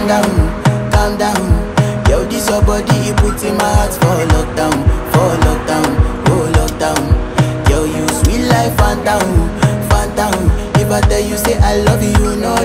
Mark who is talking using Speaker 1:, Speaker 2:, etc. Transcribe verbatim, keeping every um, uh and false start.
Speaker 1: calm down, calm down. Yo, this your body, it puts in my heart for lockdown, for lockdown, oh lockdown. Yo, you sweet life, phantom, phantom. If I tell you say I love you, no